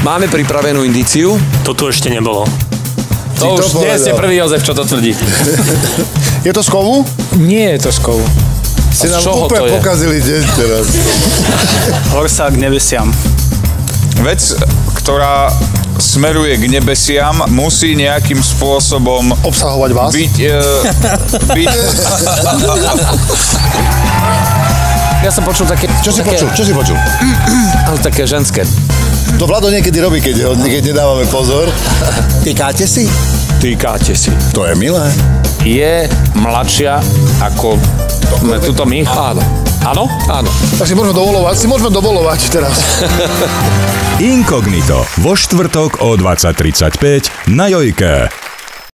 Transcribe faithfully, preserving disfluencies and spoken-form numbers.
Máme pripravenú indíciu? To tu ešte nebolo. To už nie ste prvý, Jozef, čo to tvrdí. Je to z kovu? Nie je to z kovu. Ste nám čoho úplne to je? pokazili deň teraz. Horsa k nebesiam. Vec, ktorá smeruje k nebesiam, musí nejakým spôsobom Obsahovať vás? byť... E, byť... Ja som počul také... Čo si také, počul? Čo si počul? Ale také ženské. To Vlado niekedy robí, keď, ho, keď nedávame pozor. Týkáte si? Týkáte si. To je milé. Je mladšia ako tuto my? Áno. Áno? Áno. Tak si môžeme dovolovať, si môžeme dovolovať teraz. Inkognito vo štvrtok o dvadsať tridsaťpäť na Jojke.